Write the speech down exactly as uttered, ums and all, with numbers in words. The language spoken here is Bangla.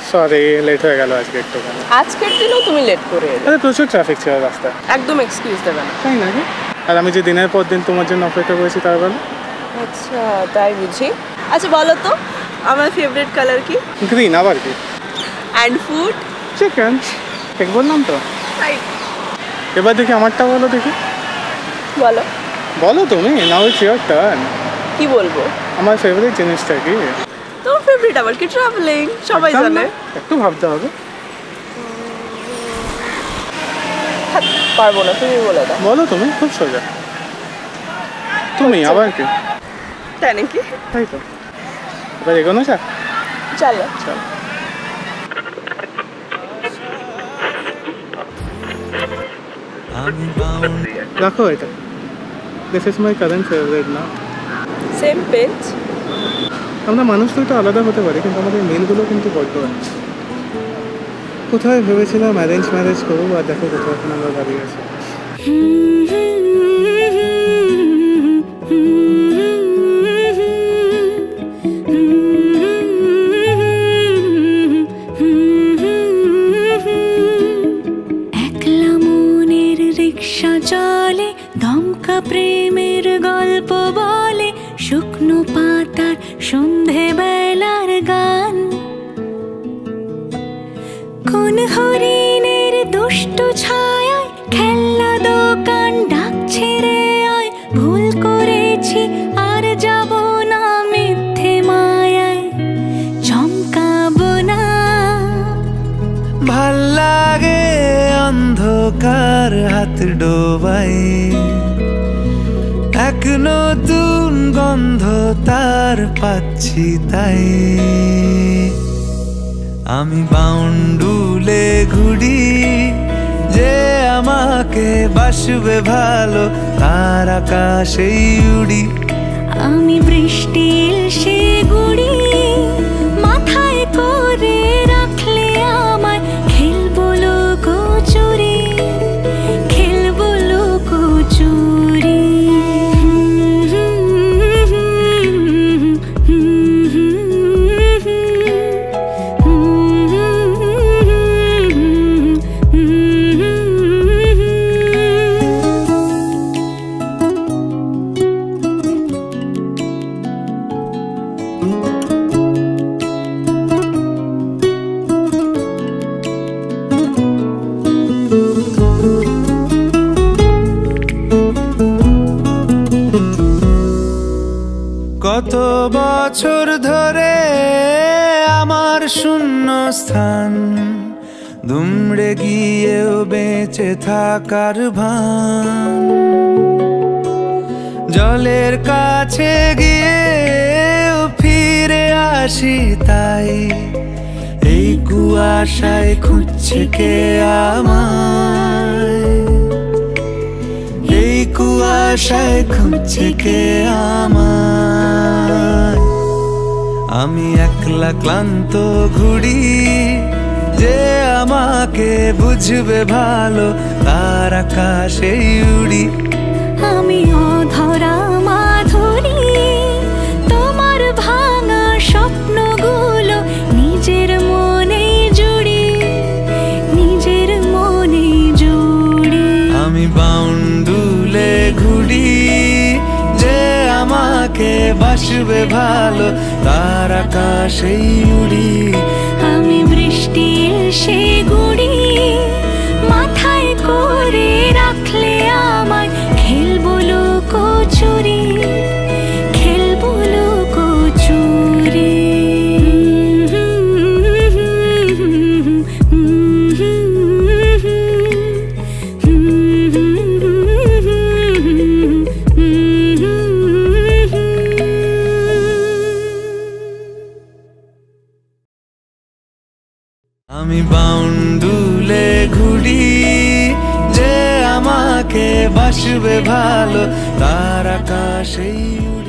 সরি লেট হয়ে গেল আজকে একটু। আজকের দিনও তুমি লেট করে এলে? আরে প্রচুর ট্রাফিক ছিল রাস্তায়। একদম এক্সকিউজ দেবে না। তাই নাকি? আর আমি যে দিনের পর দিন তোমার জন্য অপেক্ষা করেছি তার বেলা। আচ্ছা তাই বুঝি। আচ্ছা বলো তো আমার ফেভারিট কালার কি? গ্রিন। আবার কি? And food? চিকেন। ঠিক বললাম তো? রাইট। এবার দেখি আমারটা বলো দেখি। বলো বলো তুমি। Now it's your turn. কি বলবো? আমার ফেভারিট জিনিসটা কি? তোর ফেভারিট আবার কি? ট্রাভেলিং। সবাই জানে। একটু ভাবতে হবে। পারবো না, তুমি বলে দাও। বলো তুমি, খুব সোজা। তুমি আবার কি? তাই নাকি? তাই তো। এবার এগোনো যাক। চলো চলো। রাখো এটা। This is my current favourite না। Same page. আমরা মানুষ তো একটু আলাদা হতে পারি, কিন্তু আমাদের মিলগুলো কিন্তু বড্ড আছে। কোথায় ভেবেছিলাম অ্যারেঞ্জ ম্যারেজ করবো, আর দেখো কোথাও এখন আমরা দাঁড়িয়ে আছি। একলা মনের রিক্সা চলে, দমকা প্রেমের গল্প বলে, শুকনো পাতার সন্ধে বেলার গান। কোন হরিণের দুষ্ট ছায়ায় খেলনা দোকান ডাকছে রে আয়, ভুল করেছি আর যাব না মিথ্যে মায়ায়, চমকাবো না। ভাল লাগে অন্ধকার হাত ডোবাই, এক নতুন গন্ধ তার পাচ্ছি তাই। আমি বাউন্ডুলে ঘুরি, যে আমাকে বাসবে ভালো তার আকাশেই উড়ি। আমি বৃষ্টির সে গুড়ি, মাথায় করে রাখলে আমায়, খেলবো লুকোচুরি, খেলবো লুকোচুরি। কত বছর ধরে আমার শূন্য স্থান, দুমড়ে গিয়েও বেঁচে থাকার ভান। জলের কাছে গিয়েও ফিরে আসি তাই, এই কুয়াশায় খুঁজছে কে আমায়, এই কুয়াশায় খুঁজছে কে আমায়। আমি একলা ক্লান্ত ঘুরি, যে আমাকে বুঝবে ভালো তার আকাশেই উড়ি। আমি অধরা মাধুরী, তোমার ভাঙা স্বপ্নগুলো নিজের মনে জুড়ি, নিজের মনে জুড়ি। আমি বাউন্ডুলে ঘুরি, যে আমাকে বাসবে ভালো তার আকাশেই উড়ি। আমি বৃষ্টির সে গুড়ি, মাথায় করে রাখলে আমায়, খেলবো লুকোচুরি, খেলবো লুকোচুরি। আমি বাউন্ডুলে ঘুরি, যে আমাকে বাসবে ভালো তার আকাশেই উড়ি।